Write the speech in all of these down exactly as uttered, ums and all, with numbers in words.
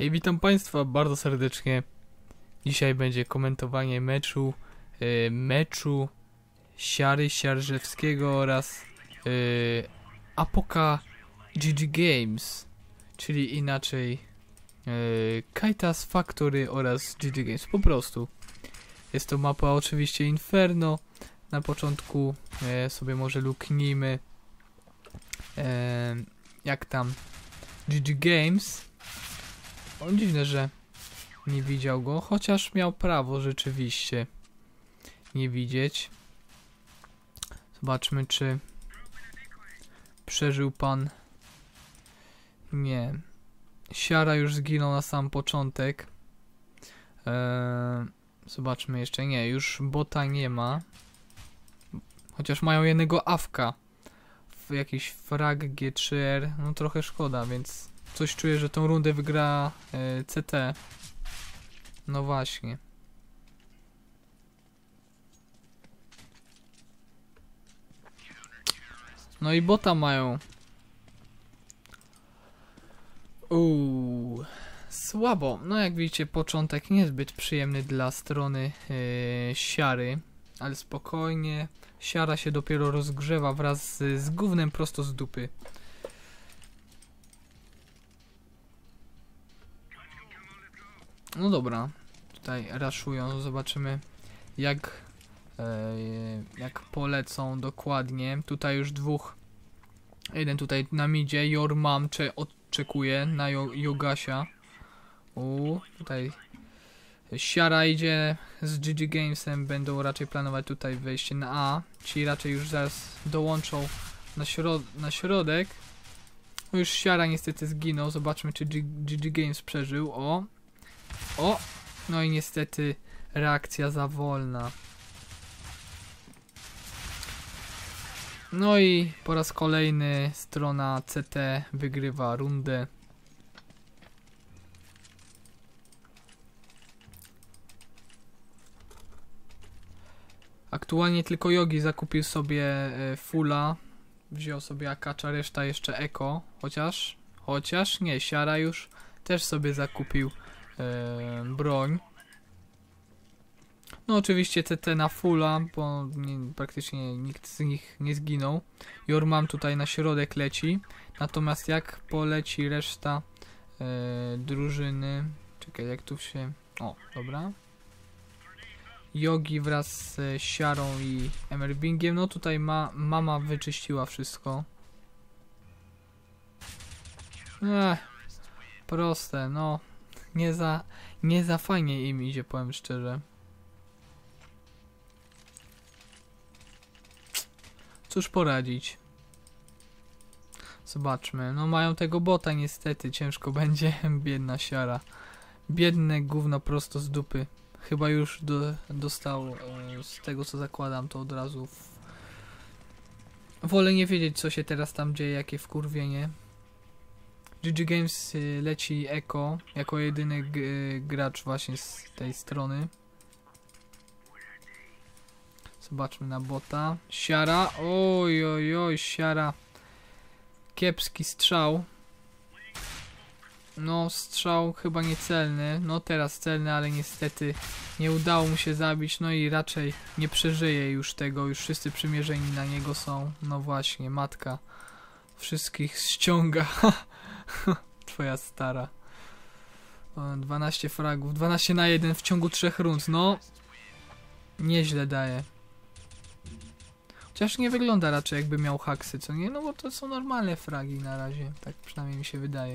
Hej, witam Państwa bardzo serdecznie. Dzisiaj będzie komentowanie meczu yy, meczu Siary Siarżewskiego oraz yy, Apoka G G Games, czyli inaczej yy, Kaitas Factory oraz G G Games, po prostu. Jest to mapa oczywiście Inferno. Na początku yy, sobie może luknijmy yy, jak tam G G Games. O, dziwne, że nie widział go, chociaż miał prawo rzeczywiście nie widzieć. Zobaczmy, czy przeżył pan. Nie. Siara już zginął na sam początek. Eee, zobaczmy jeszcze. Nie, już bota nie ma. Chociaż mają jednego awka. W jakiś frag G trzy R. No trochę szkoda, więc coś czuję, że tą rundę wygra e, C T. No właśnie. No i bota mają. Uuu, słabo. No jak widzicie, początek niezbyt przyjemny dla strony e, Siary. Ale spokojnie. Siara się dopiero rozgrzewa wraz z, z gównem prosto z dupy. No dobra, tutaj raszują, zobaczymy jak, e, jak polecą dokładnie. Tutaj już dwóch, jeden tutaj na midzie, Your Mom cze oczekuje na jo Jogasia. U, tutaj Siara idzie z G G Gamesem, będą raczej planować tutaj wejście na A. Ci raczej już zaraz dołączą na, środ na środek. No już Siara niestety zginął, zobaczmy czy G G Games przeżył. O! O! No i niestety reakcja za wolna. No i po raz kolejny strona C T wygrywa rundę. Aktualnie tylko Yogi zakupił sobie e, fulla. Wziął sobie akacza, reszta jeszcze eko. Chociaż, chociaż nie, Siara już też sobie zakupił E, broń. No oczywiście C T na fulla, bo nie, praktycznie nikt z nich nie zginął. Your Mom tutaj na środek leci. Natomiast jak poleci reszta e, drużyny. Czekaj, jak tu się... O, dobra. Yogi wraz z Siarą i Emerbingiem. No tutaj ma, mama wyczyściła wszystko. Ech, proste, no. Nie za, nie za fajnie im idzie, powiem szczerze. Cóż poradzić. Zobaczmy. No mają tego bota niestety. Ciężko będzie. Biedna Siara. Biedne gówno prosto z dupy. Chyba już do, dostał e, z tego co zakładam to od razu. W... Wolę nie wiedzieć co się teraz tam dzieje. Jakie wkurwienie. G G Games leci eko jako jedyny gracz właśnie z tej strony. Zobaczmy na bota. Siara. Oj, oj, oj, Siara. Kiepski strzał. No, strzał chyba niecelny. No, teraz celny, ale niestety nie udało mu się zabić. No i raczej nie przeżyje już tego. Już wszyscy przymierzeni na niego są. No właśnie, matka wszystkich ściąga. Twoja stara. dwanaście fragów. dwanaście na jeden w ciągu trzech rund. No. Nieźle daje. Chociaż nie wygląda raczej jakby miał haksy, co nie? No bo to są normalne fragi na razie. Tak przynajmniej mi się wydaje.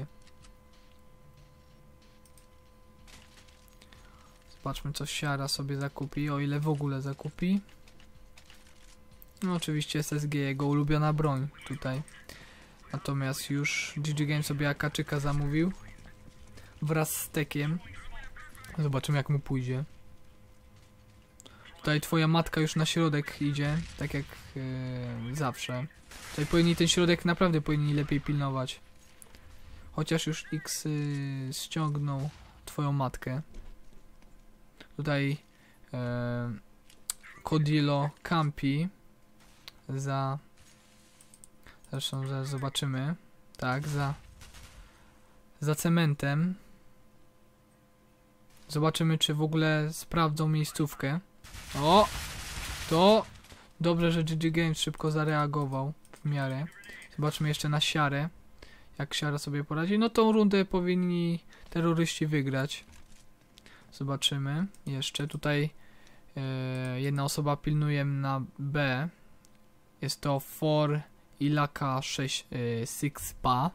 Zobaczmy co Siara sobie zakupi. O ile w ogóle zakupi. No oczywiście S S G, jego ulubiona broń tutaj. Natomiast już G G Games sobie akaczyka zamówił wraz z tekiem. Zobaczymy jak mu pójdzie. Tutaj twoja matka już na środek idzie, tak jak yy, zawsze. Tutaj powinni ten środek naprawdę powinni lepiej pilnować. Chociaż już X yy, ściągnął twoją matkę. Tutaj yy, Kodilo campi za... Zresztą zaraz zobaczymy. Tak, za, za cementem. Zobaczymy, czy w ogóle sprawdzą miejscówkę. O! To dobrze, że G G Games szybko zareagował w miarę. Zobaczmy jeszcze na siarę. Jak siara sobie poradzi. No tą rundę powinni terroryści wygrać. Zobaczymy. Jeszcze tutaj e, jedna osoba pilnuje na B. Jest to For Ilaka sześć Pa.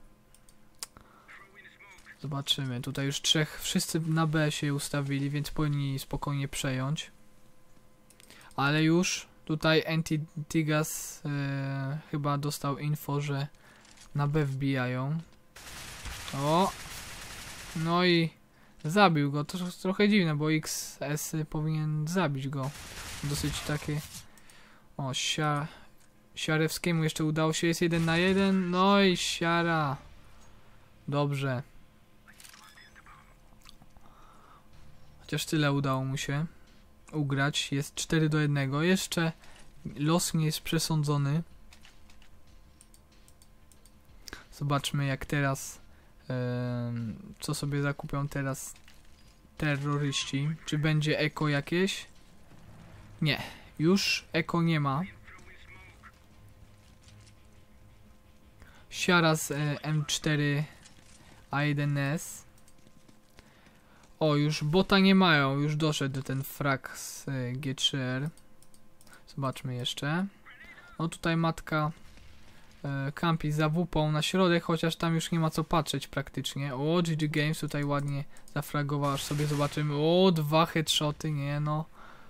Zobaczymy. Tutaj już trzech, wszyscy na B się ustawili, więc powinni spokojnie przejąć. Ale już tutaj Anti-Tigas e, chyba dostał info, że na B wbijają. O! No i zabił go. To trochę dziwne, bo X S powinien zabić go. Dosyć takie... O, sia... Siarewskiemu jeszcze udało się. Jest jeden na jeden. No i siara. Dobrze. Chociaż tyle udało mu się ugrać. Jest cztery do jednego. Jeszcze los nie jest przesądzony. Zobaczmy jak teraz yy, co sobie zakupią teraz terroryści. Czy będzie eko jakieś? Nie. Już eko nie ma. Siara z e, M cztery A jeden S. O, już bota nie mają. Już doszedł ten frag z e, G trzy R. Zobaczmy jeszcze. No tutaj matka e, kampi za wupą na środek, chociaż tam już nie ma co patrzeć praktycznie. O, G G Games tutaj ładnie zafragował, aż sobie zobaczymy. O, dwa headshoty, nie no.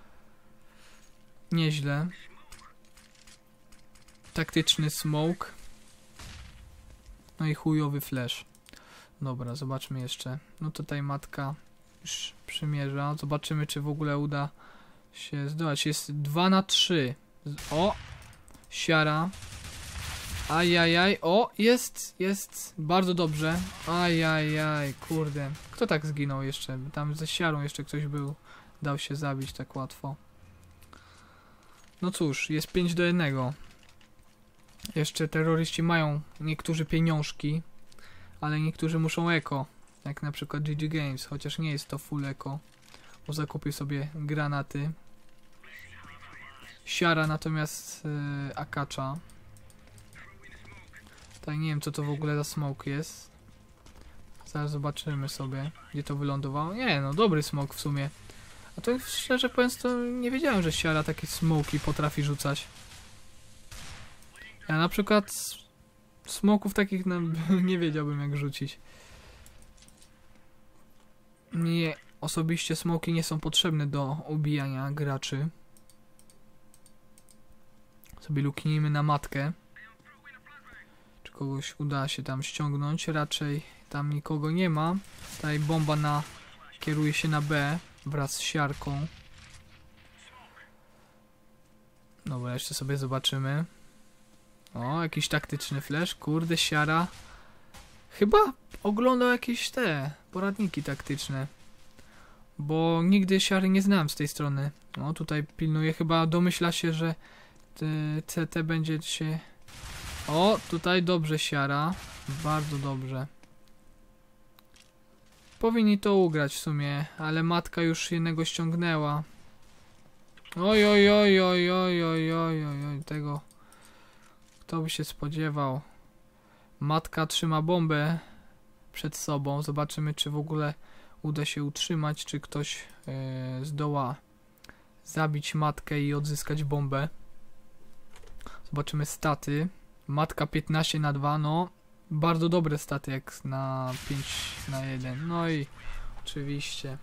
Nieźle. Taktyczny smoke. No i chujowy flash. Dobra, zobaczmy jeszcze. No tutaj matka już przymierza. Zobaczymy, czy w ogóle uda się zdołać. Jest dwa na trzy. O! Siara. Ajajaj. O! Jest! Jest! Bardzo dobrze. Ajajaj. Kurde. Kto tak zginął jeszcze? Tam ze siarą jeszcze ktoś był. Dał się zabić tak łatwo. No cóż, jest pięć do jednego. Jeszcze terroryści mają niektórzy pieniążki, ale niektórzy muszą eko, jak na przykład G G Games, chociaż nie jest to full eko, bo zakupił sobie granaty. Siara natomiast yy, akacza. Tutaj nie wiem co to w ogóle za smoke jest. Zaraz zobaczymy sobie, gdzie to wylądowało. Nie no, dobry smoke w sumie. A to szczerze mówiąc to nie wiedziałem, że siara takie smoki potrafi rzucać. Ja na przykład smoków takich no, nie wiedziałbym jak rzucić. Nie, osobiście smoki nie są potrzebne do ubijania graczy. Sobie luknijmy na matkę. Czy kogoś uda się tam ściągnąć? Raczej tam nikogo nie ma. Tutaj bomba na kieruje się na B wraz z siarką. Dobra, jeszcze sobie zobaczymy. O, jakiś taktyczny flash. Kurde, siara. Chyba oglądał jakieś te poradniki taktyczne. Bo nigdy siary nie znałem z tej strony. O, tutaj pilnuje. Chyba domyśla się, że C T będzie się... O, tutaj dobrze siara. Bardzo dobrze. Powinni to ugrać w sumie, ale matka już jednego ściągnęła. Oj, oj, oj, oj, oj, oj, oj, oj, oj, tego... Kto by się spodziewał. Matka trzyma bombę przed sobą. Zobaczymy, czy w ogóle uda się utrzymać, czy ktoś yy, zdoła zabić matkę i odzyskać bombę. Zobaczymy staty. Matka piętnaście na dwa, no. Bardzo dobre staty jak na pięć na jeden. No i oczywiście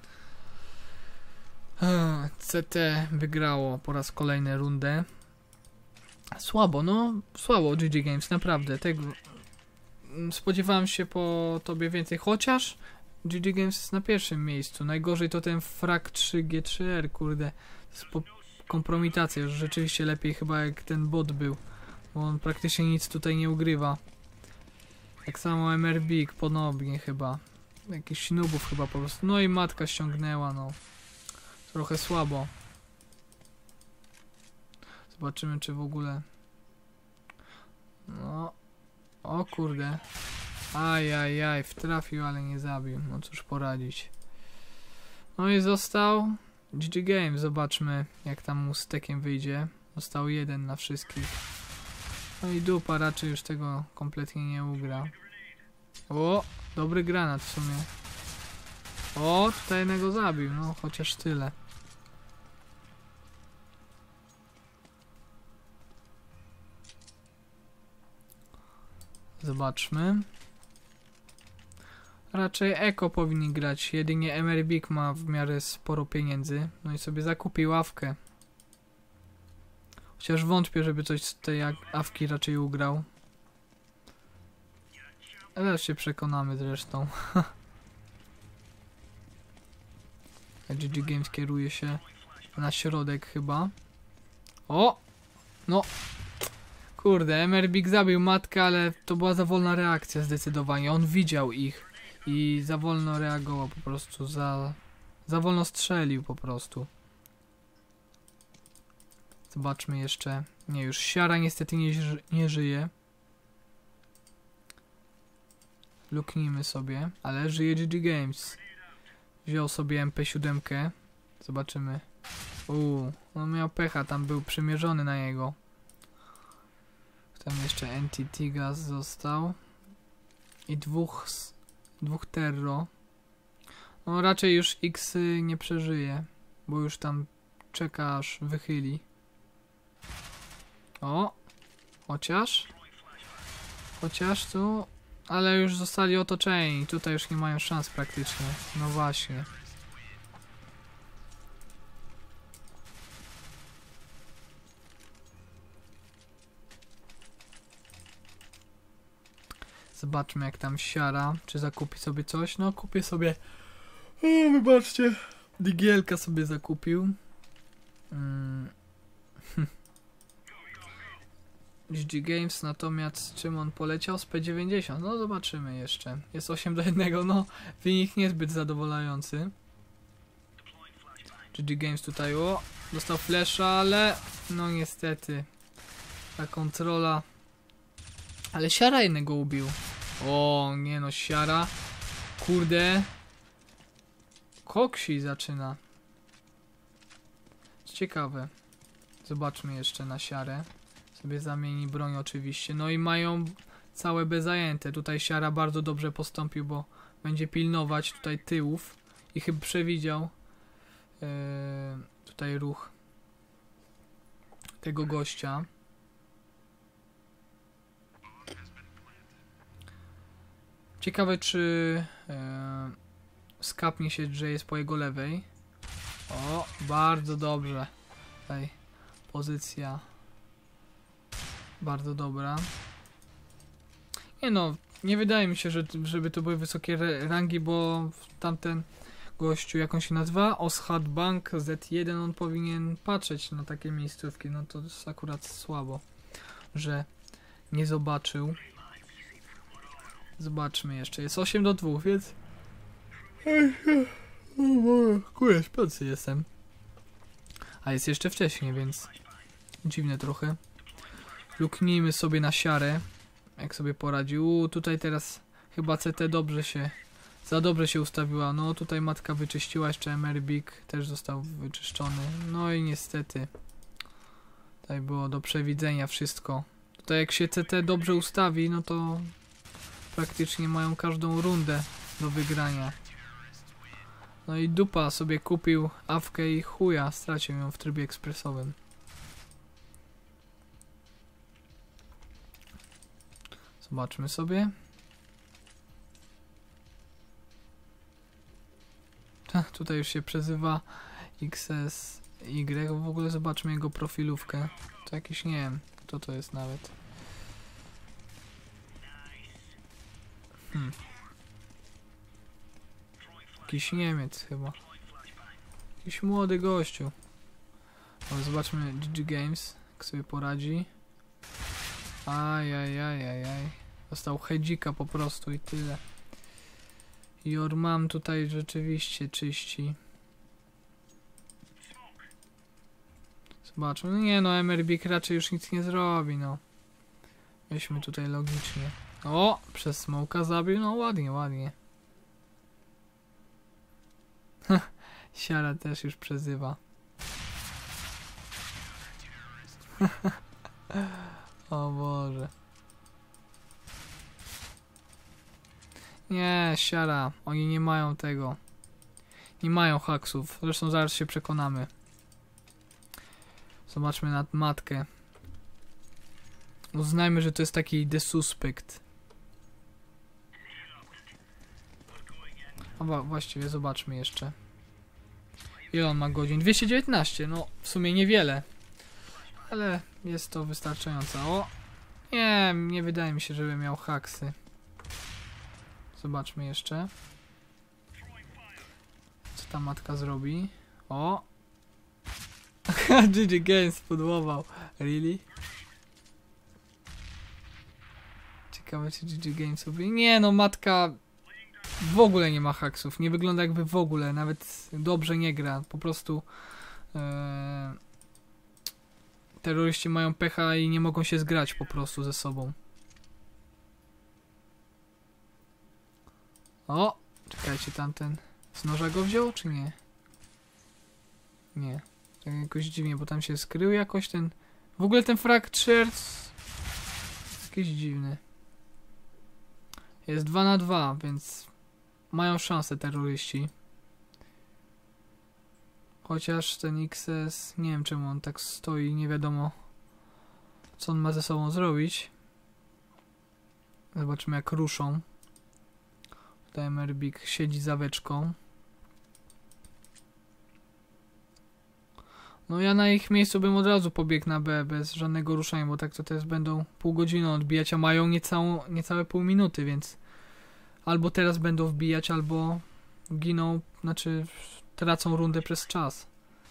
C T wygrało po raz kolejny rundę. Słabo, no słabo G G Games, naprawdę. Tego spodziewałem się po tobie więcej, chociaż G G Games jest na pierwszym miejscu. Najgorzej to ten frag trzy G trzy R, kurde. To jest kompromitacja, już rzeczywiście lepiej chyba jak ten bot był, bo on praktycznie nic tutaj nie ugrywa. Tak samo M R Big, ponownie chyba. Jakiś nubów chyba po prostu. No i matka ściągnęła, no. Trochę słabo. Zobaczymy, czy w ogóle... No... O kurde. Ajajaj, wtrafił, ale nie zabił. No cóż poradzić. No i został G G Games. Zobaczmy, jak tam mu z tekiem wyjdzie. Został jeden na wszystkich. No i dupa, raczej już tego kompletnie nie ugra. O, dobry granat w sumie. O, tutaj jednego zabił, no chociaż tyle. Zobaczmy. Raczej Eko powinni grać, jedynie Emerbik ma w miarę sporo pieniędzy. No i sobie zakupi ławkę. Chociaż wątpię, żeby coś z tej awki raczej ugrał. Ale się przekonamy zresztą. G G Games kieruje się na środek chyba. O! No! Kurde, Emerbik zabił matkę, ale to była za wolna reakcja zdecydowanie. On widział ich i za wolno reagował po prostu. Za, za wolno strzelił po prostu. Zobaczmy jeszcze. Nie, już Siara niestety nie, nie żyje. Luknijmy sobie, ale żyje G G Games. Wziął sobie M P siedem. Zobaczymy. Uuu, on miał pecha, tam był przymierzony na niego. Tam jeszcze Entity Gas został. I dwóch, dwóch Terro. No raczej już X nie przeżyje, bo już tam czeka aż wychyli. O! Chociaż? Chociaż tu... Ale już zostali otoczeni. Tutaj już nie mają szans praktycznie. No właśnie. Zobaczmy jak tam Siara. Czy zakupi sobie coś? No kupię sobie... O, wybaczcie. Digielka sobie zakupił. Hmm. G G Games natomiast czym on poleciał? Z P dziewięćdziesiąt. No zobaczymy jeszcze. Jest osiem do jednego, no wynik niezbyt zadowalający. G G Games tutaj, o, dostał flasha, ale no niestety ta kontrola. Ale Siara jednego ubił. O, nie no, Siara. Kurde. Koksi zaczyna. Ciekawe. Zobaczmy jeszcze na Siarę. Sobie zamieni broń oczywiście. No i mają całe B zajęte. Tutaj Siara bardzo dobrze postąpił, bo będzie pilnować tutaj tyłów. I chyba przewidział yy, tutaj ruch tego gościa. Ciekawe czy yy, skapnie się, że jest po jego lewej. O, bardzo dobrze. Tutaj pozycja bardzo dobra. Nie no, nie wydaje mi się, że, żeby to były wysokie rangi, bo tamten gościu, jak on się nazywa? Oshad Bank Z jeden, on powinien patrzeć na takie miejscówki. No to jest akurat słabo, że nie zobaczył. Zobaczmy jeszcze. Jest osiem do dwóch, więc... Kurde, śpiący jestem. A jest jeszcze wcześniej, więc... Dziwne trochę. Luknijmy sobie na Siarę. Jak sobie poradził. Uuu, tutaj teraz chyba C T dobrze się... Za dobrze się ustawiła. No tutaj matka wyczyściła. Jeszcze Emerbik też został wyczyszczony. No i niestety... Tutaj było do przewidzenia wszystko. Tutaj jak się C T dobrze ustawi, no to... Praktycznie mają każdą rundę do wygrania. No i dupa sobie kupił awkę i chuja, stracił ją w trybie ekspresowym. Zobaczmy sobie. Ta, tutaj już się przezywa X S Y. W ogóle zobaczmy jego profilówkę. To jakiś, nie wiem, kto to jest nawet. Hmm. Jakiś Niemiec chyba. Jakiś młody gościu. Ale zobaczmy G G Games, jak sobie poradzi. Ajajajajaj. Dostał hedzika po prostu i tyle. Your Mom tutaj rzeczywiście czyści. Zobaczmy. No nie no, Emerbik raczej już nic nie zrobi, no. Weźmy tutaj logicznie. O! Przez smoka zabił. No ładnie, ładnie. Siara też już przezywa. O Boże. Nie, siara. Oni nie mają tego. Nie mają haksów. Zresztą zaraz się przekonamy. Zobaczmy na matkę. Uznajmy, że to jest taki the suspect. A właściwie zobaczmy jeszcze. Ile on ma godzin? dwieście dziewiętnaście. No w sumie niewiele. Ale jest to wystarczająco. O! Nie, nie wydaje mi się, żeby miał haksy. Zobaczmy jeszcze. Co ta matka zrobi? O! G G Games spudłował. Really? Ciekawe, czy G G Games robi. Nie no, matka w ogóle nie ma haksów. Nie wygląda jakby w ogóle. Nawet dobrze nie gra. Po prostu e, terroryści mają pecha i nie mogą się zgrać po prostu ze sobą. O! Czekajcie, tamten z noża go wziął, czy nie? Nie. Tak jakoś dziwnie, bo tam się skrył jakoś ten... W ogóle ten fractures... Jakiś dziwny. Jest dwa na dwa, więc... Mają szansę terroryści. Chociaż ten X S... Nie wiem czemu on tak stoi, nie wiadomo... Co on ma ze sobą zrobić. Zobaczymy jak ruszą. Tutaj Merbik siedzi za weczką. No ja na ich miejscu bym od razu pobiegł na B bez żadnego ruszania, bo tak to teraz będą pół godziny odbijać, a mają niecałą, niecałe pół minuty, więc albo teraz będą wbijać, albo giną, znaczy tracą rundę przez czas.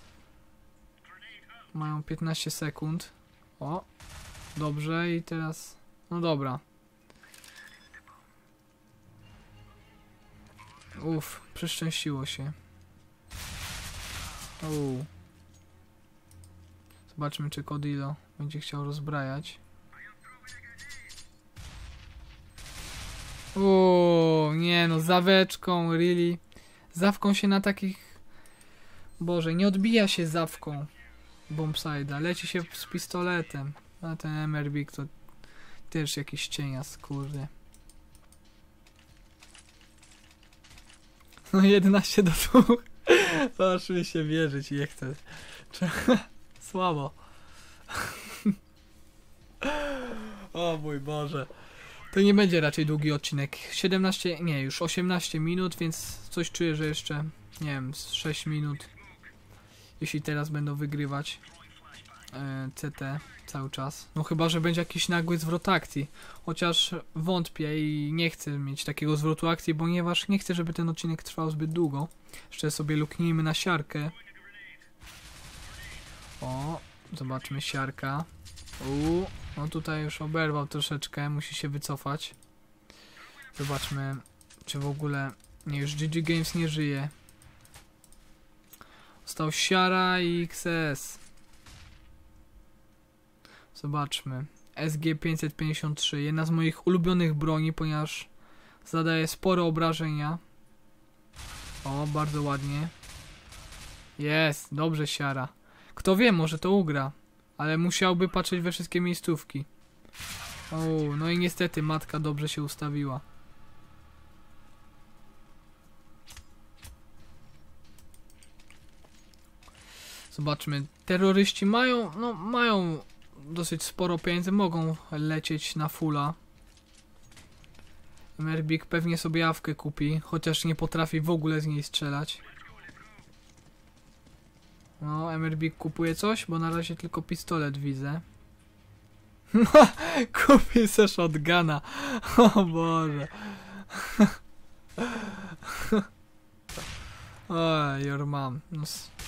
Mają piętnaście sekund. O, dobrze i teraz, no dobra. Uff, przeszczęściło się. Uuu. Zobaczmy, czy Kodilo będzie chciał rozbrajać. Uuu, nie no, zaweczką, really. Zawką się na takich... Boże, nie odbija się zawką bombside'a, leci się z pistoletem. A ten M R B to też jakiś cienias, kurde. No jedenaście do dwóch. Aż mi się wierzyć, nie chcę. Słabo. O mój Boże. To nie będzie raczej długi odcinek. siedemnaście, nie, już osiemnaście minut, więc coś czuję, że jeszcze, nie wiem, z sześć minut. Jeśli teraz będą wygrywać e, C T cały czas. No chyba, że będzie jakiś nagły zwrot akcji. Chociaż wątpię i nie chcę mieć takiego zwrotu akcji, ponieważ nie chcę, żeby ten odcinek trwał zbyt długo. Jeszcze sobie luknijmy na siarkę. O, zobaczmy siarka. Uuu, no tutaj już oberwał troszeczkę, musi się wycofać. Zobaczmy, czy w ogóle... Nie, już G G Games nie żyje. Został siara i X S. Zobaczmy. S G pięćset pięćdziesiąt trzy, jedna z moich ulubionych broni, ponieważ zadaje spore obrażenia. O, bardzo ładnie. Jest, dobrze siara. Kto wie, może to ugra. Ale musiałby patrzeć we wszystkie miejscówki. O, no i niestety matka dobrze się ustawiła. Zobaczmy. Terroryści mają, no mają dosyć sporo pieniędzy. Mogą lecieć na fulla. Merbik pewnie sobie awkę kupi. Chociaż nie potrafi w ogóle z niej strzelać. No, M R B kupuje coś, bo na razie tylko pistolet widzę. Kupi se shotguna. O Boże. Oj, your mom. No.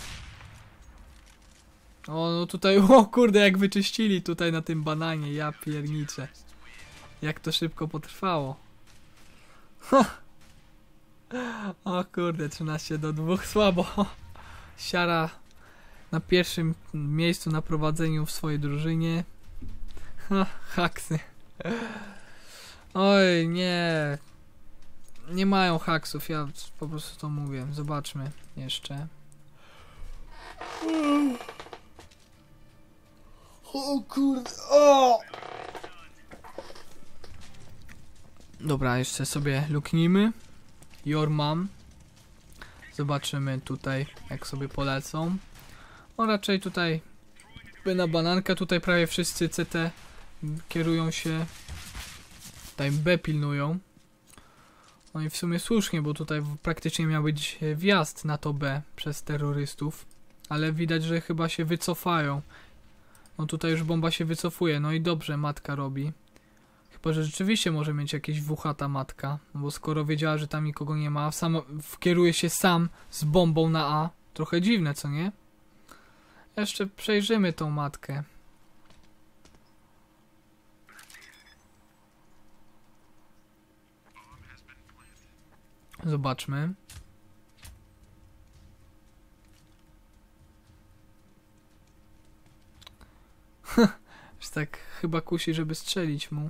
O, no tutaj, o kurde, jak wyczyścili tutaj na tym bananie, ja pierniczę. Jak to szybko potrwało. O kurde, trzynaście do dwóch, słabo. Siara na pierwszym miejscu na prowadzeniu w swojej drużynie. Ha, haksy. Oj, nie. Nie mają haksów, ja po prostu to mówię. Zobaczmy jeszcze. O kurde, o! Dobra, jeszcze sobie luknijmy. Your mom. Zobaczymy tutaj, jak sobie polecą. No raczej tutaj by na banankę, tutaj prawie wszyscy C T kierują się. Tutaj B pilnują. No i w sumie słusznie, bo tutaj praktycznie miał być wjazd na to B przez terrorystów. Ale widać, że chyba się wycofają. No tutaj już bomba się wycofuje, no i dobrze matka robi. Chyba, że rzeczywiście może mieć jakieś wuchata matka. No bo skoro wiedziała, że tam nikogo nie ma, sam kieruje się sam z bombą na A. Trochę dziwne, co nie? Jeszcze przejrzymy tą matkę. Zobaczmy. Już tak chyba kusi, żeby strzelić mu.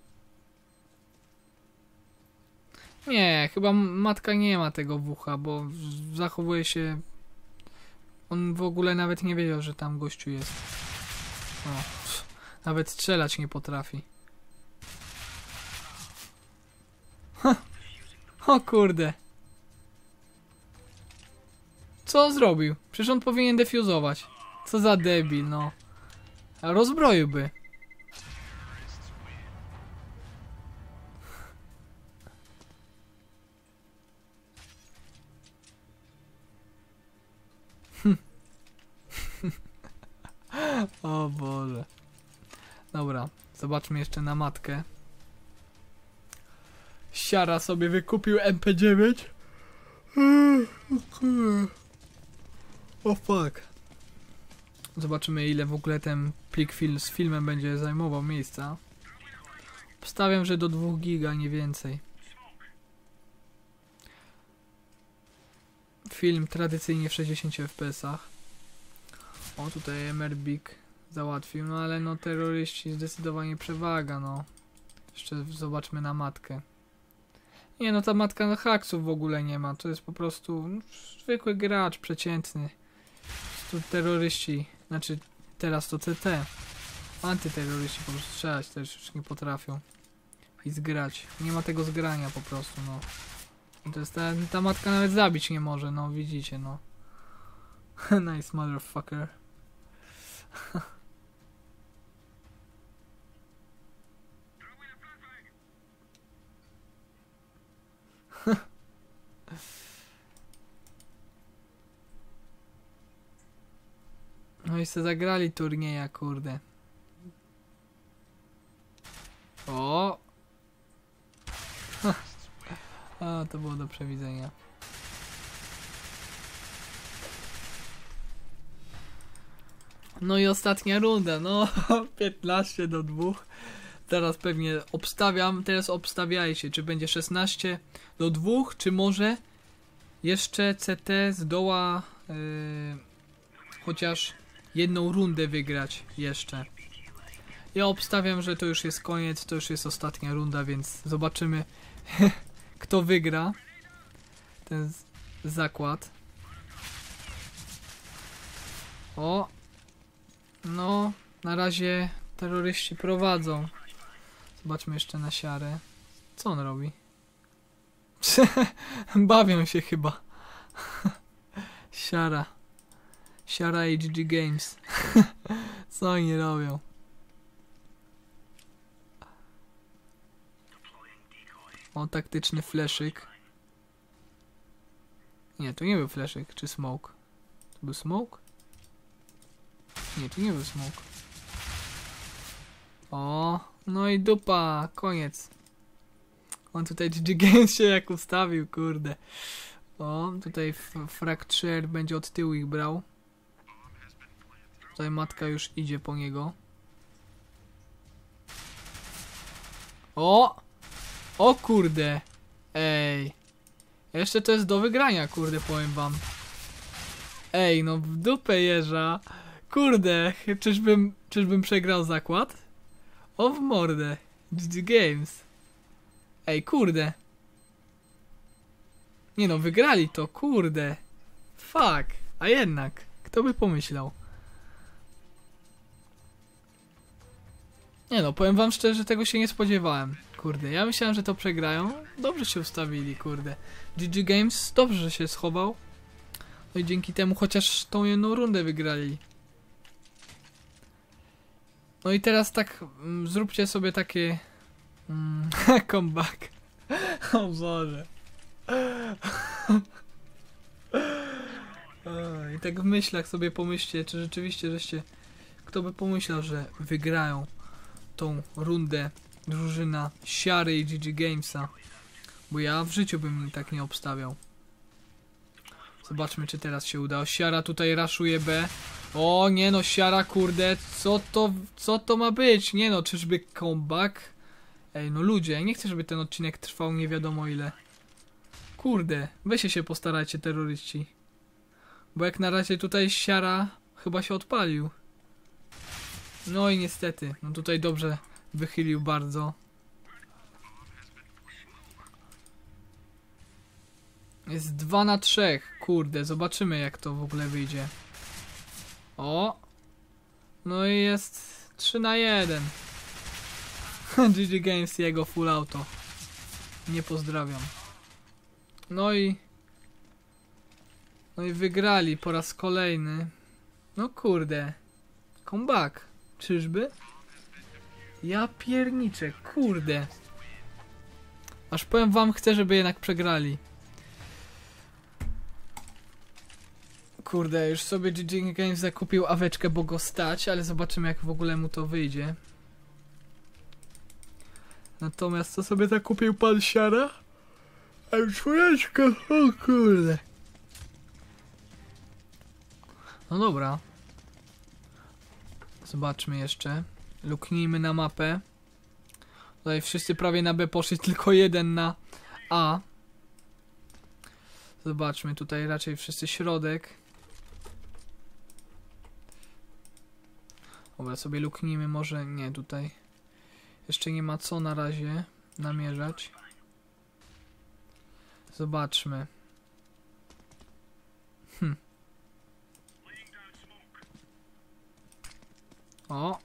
Nie, chyba matka nie ma tego wucha, bo zachowuje się... On w ogóle nawet nie wiedział, że tam gościu jest. O, pff, nawet strzelać nie potrafi. Ha! O kurde. Co on zrobił? Przecież on powinien defuzować. Co za debil, no. A rozbroiłby. O Boże. Dobra, zobaczmy jeszcze na matkę. Siara sobie wykupił M P dziewięć. O fuck. Zobaczymy, ile w ogóle ten plik fil z filmem będzie zajmował miejsca. Wstawiam, że do dwóch giga, nie więcej. Film tradycyjnie w sześćdziesięciu F P S ach. O, tutaj M R Big załatwił, no ale no terroryści zdecydowanie przewaga, no. Jeszcze zobaczmy na matkę. Nie, no ta matka na haksów w ogóle nie ma, to jest po prostu no, zwykły gracz, przeciętny. Tu terroryści, znaczy teraz to C T. Antyterroryści po prostu strzelać też już nie potrafią. I zgrać. Nie ma tego zgrania po prostu, no. I to jest ta, ta matka nawet zabić nie może, no widzicie, no. Nice motherfucker. No i se zagrali turnieja, kurde. O! A, to było do przewidzenia. No i ostatnia runda, no piętnaście do dwóch. Teraz pewnie obstawiam, teraz obstawiajcie, czy będzie szesnaście do dwóch, czy może jeszcze C T zdoła yy, chociaż jedną rundę wygrać jeszcze. Ja obstawiam, że to już jest koniec, to już jest ostatnia runda, więc zobaczymy kto wygra ten zakład. O! No, na razie terroryści prowadzą. Zobaczmy jeszcze na siarę. Co on robi? Bawią się chyba. Siara. Siara H G Games. Co oni robią? O, taktyczny fleszyk. Nie, to nie był fleszyk, czy smoke? To był smoke? Nie, to nie był smoke. O, no i dupa, koniec. On tutaj G G Games się jak ustawił, kurde. O, tutaj Fracture będzie od tyłu ich brał. Tutaj matka już idzie po niego. O! O kurde! Ej! Jeszcze to jest do wygrania, kurde, powiem wam. Ej, no w dupę jeża. Kurde, czyżbym, czyżbym przegrał zakład? O w mordę. G G Games. Ej, kurde. Nie no, wygrali to, kurde. Fuck. A jednak. Kto by pomyślał? Nie no, powiem wam szczerze, że tego się nie spodziewałem. Kurde, ja myślałem, że to przegrają. Dobrze się ustawili, kurde. G G Games dobrze że się schował. No i dzięki temu chociaż tą jedną rundę wygrali. No i teraz tak, mm, zróbcie sobie takie... Mm, comeback. O Boże. O, i tak w myślach sobie pomyślcie, czy rzeczywiście, żeście... Kto by pomyślał, że wygrają tą rundę drużyna Siary i G G Gamesa. Bo ja w życiu bym tak nie obstawiał. Zobaczmy, czy teraz się uda. O, Siara tutaj raszuje B. O nie no, Siara, kurde, co to, co to ma być? Nie no, czyżby comeback? Ej, no ludzie, nie chcę, żeby ten odcinek trwał nie wiadomo ile. Kurde, weźcie się postarajcie, terroryści. Bo jak na razie tutaj Siara chyba się odpalił. No i niestety, no tutaj dobrze wychylił bardzo. Jest dwa na trzech, kurde, zobaczymy jak to w ogóle wyjdzie. O! No i jest trzy na jeden. G G Games i jego full auto. Nie pozdrawiam. No i... No i wygrali po raz kolejny. No kurde. Comeback. Czyżby? Ja pierniczę, kurde. Aż powiem wam, chcę, żeby jednak przegrali. Kurde, już sobie G G Games zakupił aweczkę, bo go stać, ale zobaczymy jak w ogóle mu to wyjdzie. Natomiast co sobie zakupił pan Siara? A już czwóreczkę, o kurde. No dobra. Zobaczmy jeszcze. Luknijmy na mapę. Tutaj wszyscy prawie na B poszli, tylko jeden na A. Zobaczmy, tutaj raczej wszyscy środek. Dobra, sobie luknijmy, może nie tutaj. Jeszcze nie ma co na razie namierzać. Zobaczmy. Hm. O!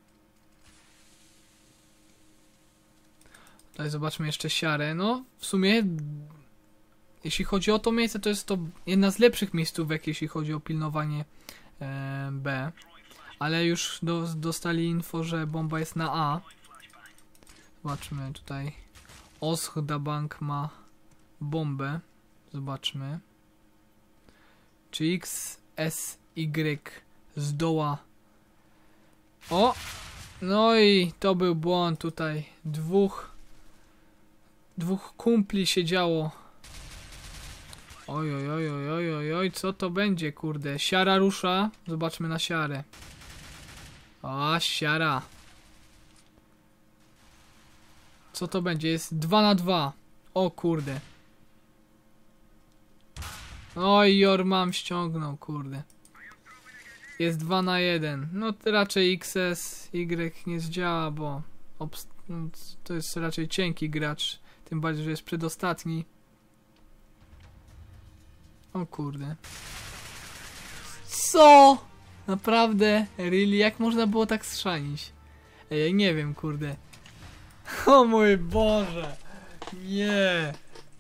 Tutaj zobaczmy jeszcze Siarę. No, w sumie jeśli chodzi o to miejsce, to jest to jedna z lepszych miejscówek, jeśli chodzi o pilnowanie e, B. Ale już do, dostali info, że bomba jest na A. Zobaczmy tutaj. Oschdabank ma bombę. Zobaczmy. Czy X S Y zdoła. O! No i to był błąd tutaj. Dwóch Dwóch kumpli siedziało. Oj, oj, oj, oj, oj, oj, oj, co to będzie, kurde? Siara rusza. Zobaczmy na Siarę. O, Siara. Co to będzie? Jest dwa na dwa. O kurde. Oj, Jormam ściągnął, kurde. Jest dwa na jeden. No raczej X S Y nie zdziała, bo no, to jest raczej cienki gracz. Tym bardziej, że jest przedostatni. O kurde. Co? Naprawdę? Really? Jak można było tak schrzanić? Ej, nie wiem, kurde. O mój Boże. Nie.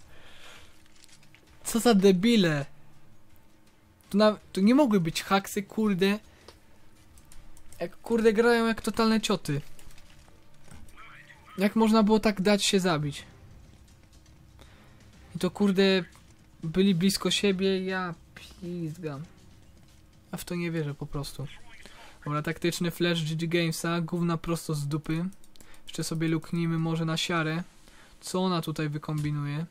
Co za debile. Tu, na, tu nie mogły być haksy, kurde. Jak kurde grają jak totalne cioty. Jak można było tak dać się zabić? I to kurde byli blisko siebie, ja pizgam. A w to nie wierzę po prostu. Dobra, taktyczny flash G G Gamesa, gówna prosto z dupy. Jeszcze sobie luknijmy może na Siarę. Co ona tutaj wykombinuje?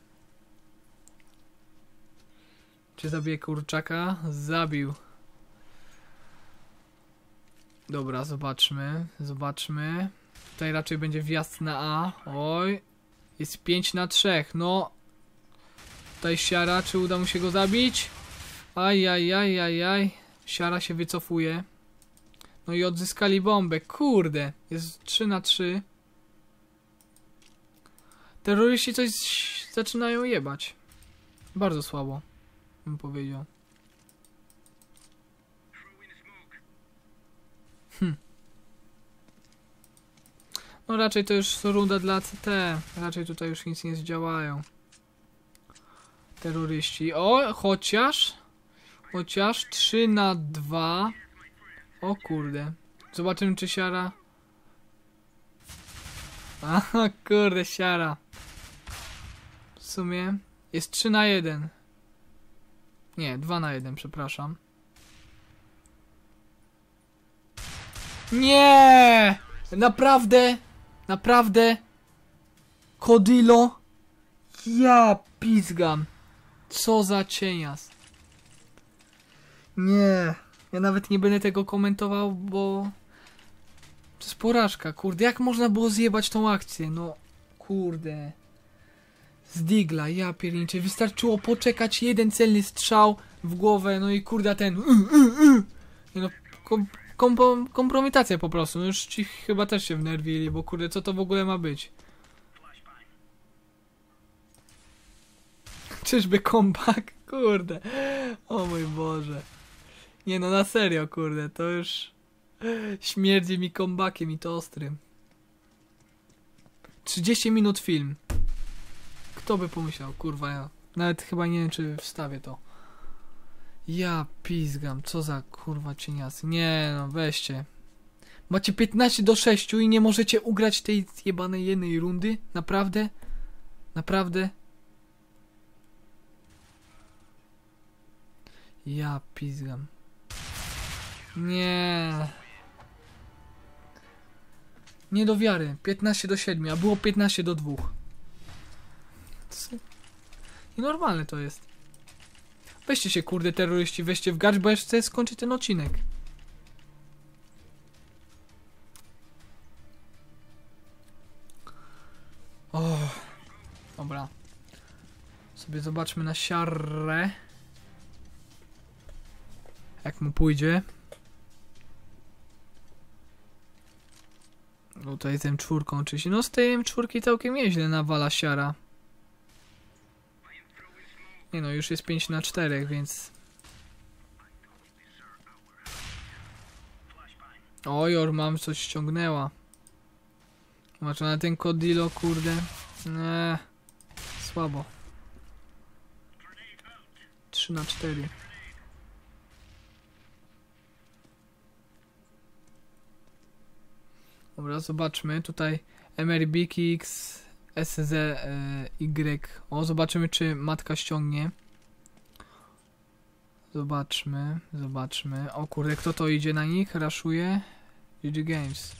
Czy zabije kurczaka? Zabił. Dobra, zobaczmy. Zobaczmy. Tutaj raczej będzie wjazd na A. Oj. Jest pięć na trzech. No. Tutaj Siara. Czy uda mu się go zabić? Aj, aj, aj, aj, aj. Siara się wycofuje. No i odzyskali bombę. Kurde. Jest trzy na trzy. Terroryści coś zaczynają jebać. Bardzo słabo, bym powiedział. Hm. No raczej to już runda dla C T. Raczej tutaj już nic nie zdziałają. Terroryści. O, chociaż... Chociaż trzy na dwa. O kurde. Zobaczymy, czy siara... Aha, kurde, siara. W sumie jest trzy na jeden. Nie, dwa na jeden, przepraszam. Nie! Naprawdę? Naprawdę? Kodilo? Ja pizgam. Co za cienias. Nie. Ja nawet nie będę tego komentował, bo... To jest porażka, kurde. Jak można było zjebać tą akcję? No, kurde. Z digla, ja pierniczę. Wystarczyło poczekać jeden celny strzał w głowę, no i kurde ten... Nie no, kom kom kompromitacja po prostu. No już ci chyba też się wnerwili, bo kurde, co to w ogóle ma być? Czyżby comeback? Kurde. O mój Boże. Nie no, na serio, kurde, to już... Śmierdzi mi comebackiem i to ostrym. trzydzieści minut film. Kto by pomyślał, kurwa, ja nawet chyba nie wiem, czy wstawię to. Ja pizgam, co za kurwa cieniasy. Nie no, weźcie. Macie piętnaście do sześciu i nie możecie ugrać tej jebanej jednej rundy? Naprawdę? Naprawdę? Ja pizgam. Nie. Nie do wiary. piętnaście do siedmiu, a było piętnaście do dwóch. I normalne to jest. Weźcie się, kurde, terroryści, weźcie w garść, bo ja chcę skończyć ten odcinek. O, dobra. Sobie zobaczmy na siarę. Jak mu pójdzie. No tutaj z M cztery oczywiście. No z tej M cztery całkiem nieźle nawala siara. Nie no, już jest pięć na cztery, więc... Ojor, mam coś ściągnęła. Zobaczę na ten Kodilo, kurde. Nie, słabo. trzy na cztery. Dobra, zobaczmy. Tutaj M R B K X S Z Y. O, zobaczymy, czy matka ściągnie. Zobaczmy, zobaczmy. O kurde, kto to idzie na nich? Raszuje? G G Games.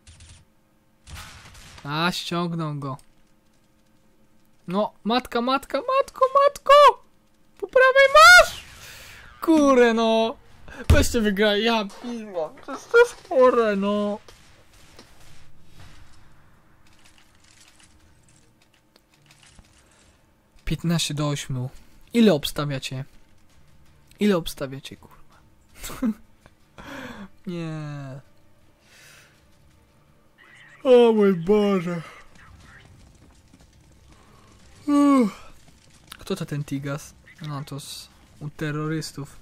A, ściągnął go. No, matka, matka, matko, matko! Po prawej masz! Kurde, no. Weźcie wygraj, ja piwo. To jest, to jest chore, no. piętnaście do ośmiu. Ile obstawiacie? Ile obstawiacie, kurwa? Nie. O mój Boże. Uff. Kto to ten Tigas? No to z u terrorystów.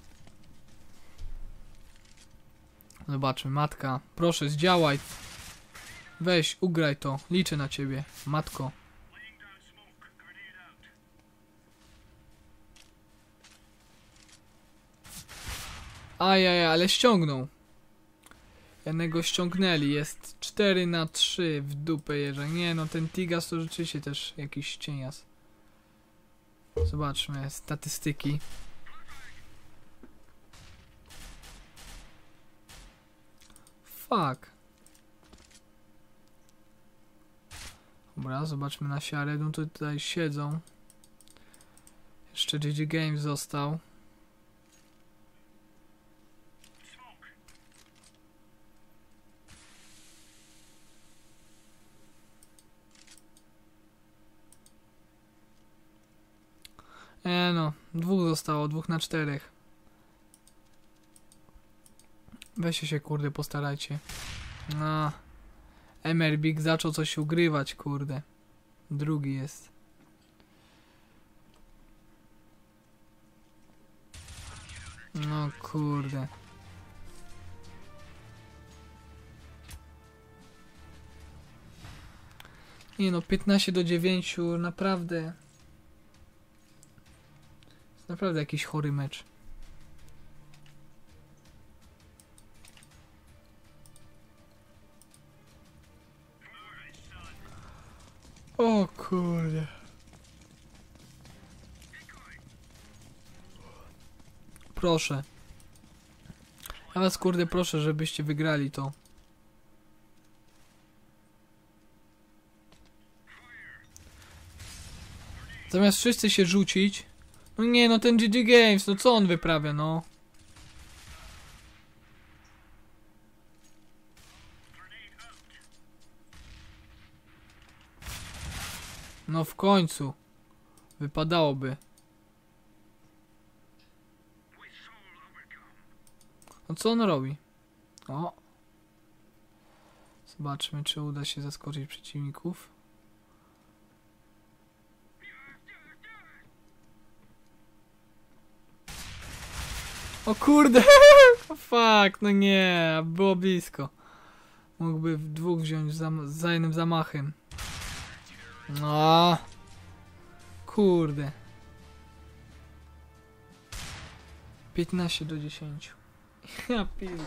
Zobaczmy, matka. Proszę, zdziałaj. Weź, ugraj to. Liczę na ciebie, matko. Ajaj, ale ściągnął. Jednego ściągnęli. Jest cztery na trzy w dupę jeża. Nie no, ten Tigas to rzeczywiście też jakiś cienias. Zobaczmy statystyki. Fuck. Dobra, zobaczmy na siarę. No to tutaj siedzą. Jeszcze G G Games został. E no, dwóch zostało, dwóch na czterech. Weźcie się, kurde, postarajcie. No. M R B zaczął coś ugrywać, kurde. Drugi jest. No kurde. Nie no, piętnaście do dziewięciu, naprawdę. Jest naprawdę jakiś chory mecz. O kurde. Proszę. Ja was kurde proszę, żebyście wygrali to. Zamiast wszyscy się rzucić. No nie no, ten G G Games, no co on wyprawia, no? No w końcu. Wypadałoby. No co on robi? O. Zobaczmy, czy uda się zaskoczyć przeciwników. O kurde! Fuck, no nie, było blisko. Mógłby w dwóch wziąć za, za jednym zamachem. No. Kurde. piętnaście do dziesięciu. Ja pierdolę.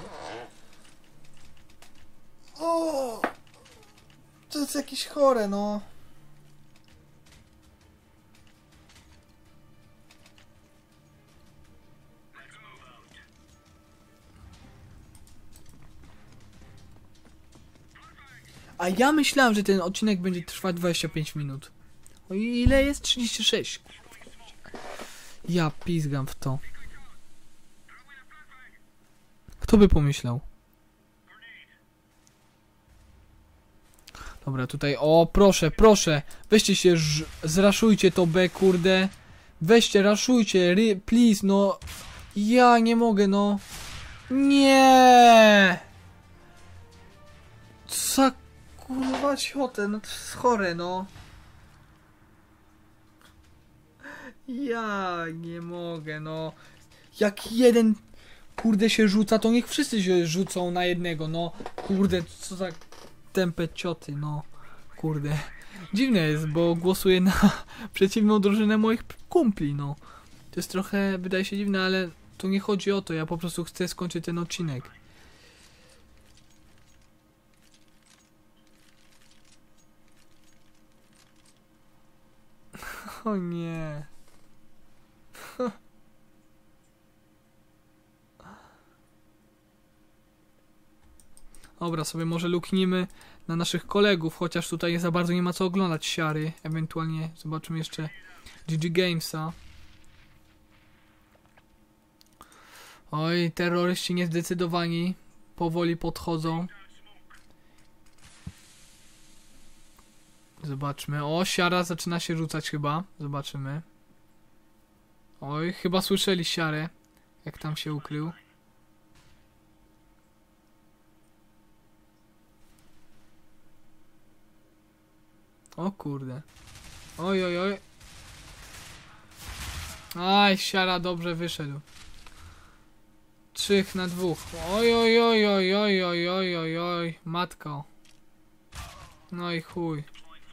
O! To jest jakieś chore, no. A ja myślałem, że ten odcinek będzie trwać dwadzieścia pięć minut. O ile jest? trzydzieści sześć. Ja pizgam w to. Kto by pomyślał? Dobra, tutaj, o proszę, proszę. Weźcie się, zraszujcie to B, kurde. Weźcie, raszujcie, please, no. Ja nie mogę, no. Nie. Co kurwa ciotę, no to jest chore, no. Ja nie mogę, no. Jak jeden kurde się rzuca, to niech wszyscy się rzucą na jednego, no. Kurde, co za tępe cioty, no. Kurde. Dziwne jest, bo głosuję na przeciwną drużynę moich kumpli, no. To jest trochę, wydaje się dziwne, ale tu nie chodzi o to, ja po prostu chcę skończyć ten odcinek. O nie. Dobra, sobie może luknimy na naszych kolegów, chociaż tutaj za bardzo nie ma co oglądać siary. Ewentualnie zobaczymy jeszcze G G Gamesa. Oj, terroryści niezdecydowani powoli podchodzą. Zobaczmy. O, siara zaczyna się rzucać chyba. Zobaczymy. Oj, chyba słyszeli siarę, jak tam się ukrył. O kurde. Oj, oj, oj. Aj, siara dobrze wyszedł. Trzech na dwóch. Oj, oj, oj, oj, oj, oj, oj, oj, oj. Matko. No i chuj.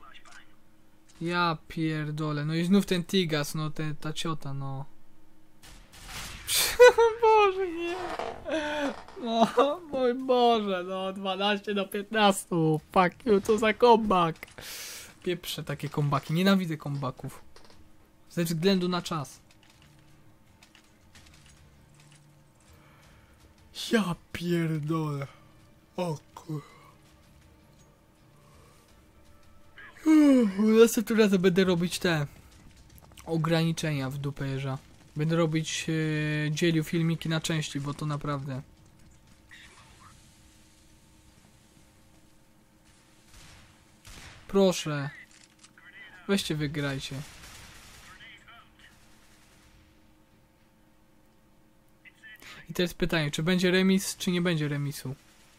Ja pierdolę. No i znów ten Tigas, no ten, ta ciota, no. Boże, nie. No, mój Boże, no dwanaście do piętnastu. Fuck you, to za comeback. Pieprzę takie kombaki. Nienawidzę kombaków. Ze względu na czas. Ja pierdolę. O kur... Następnym razem będę robić te ograniczenia w dupę jeża. Będę robić, yy, dzielił filmiki na części, bo to naprawdę... Proszę. Weźcie, wygrajcie. I teraz pytanie, czy będzie remis, czy nie będzie remisu?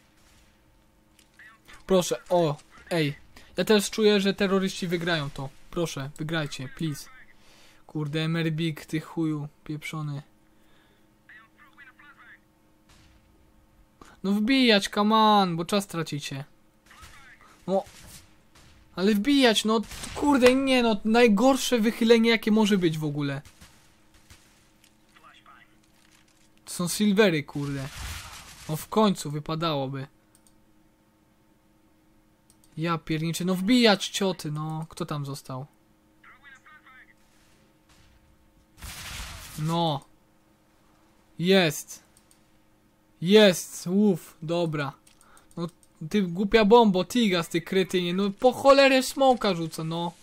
Proszę, o, ej. Ja teraz czuję, że terroryści wygrają to. Proszę, wygrajcie, please. Kurde, Merbik, ty chuju, pieprzony. No wbijać, come on, bo czas tracicie. No. Ale wbijać, no kurde, nie no, najgorsze wychylenie jakie może być w ogóle. To są silvery, kurde. No w końcu wypadałoby. Ja pierniczę, no wbijać cioty, no. Kto tam został? No. Jest. Jest, uff, dobra. No ty głupia bombo, Tigas, ty kretynie, no po cholerę smoka rzuca, no.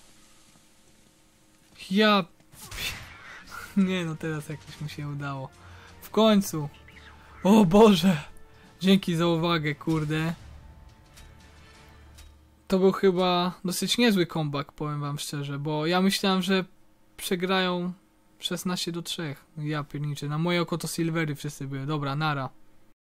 Ja... Nie no, teraz jakoś mu się udało. W końcu. O Boże. Dzięki za uwagę, kurde. To był chyba dosyć niezły comeback, powiem wam szczerze, bo ja myślałem, że przegrają szesnaście do trzech. Ja pierniczę, na moje oko to silvery wszyscy były. Dobra, nara.